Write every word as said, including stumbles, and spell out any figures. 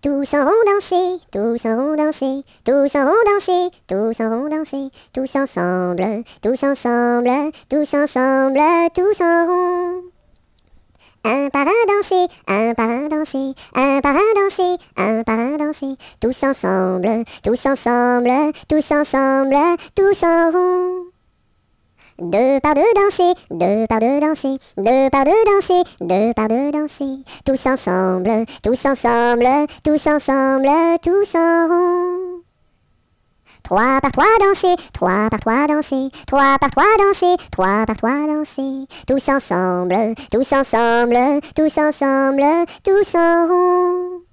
Tous en rond danser, tous en rond danser, tous en rond danser, tous en rond danser, tous ensemble, tous ensemble, tous ensemble, tous en rond. Un par un danser, un par un danser, un par un danser, un par un danser, tous ensemble, tous ensemble, tous ensemble, tous en rond. Deux par deux danser, deux par deux danser, deux par deux danser, deux par deux danser, tous ensemble, tous ensemble, tous ensemble, tous en rond. Trois par trois danser, trois par trois danser, trois par trois danser, trois par trois danser, tous ensemble, tous ensemble, tous ensemble, tous en rond.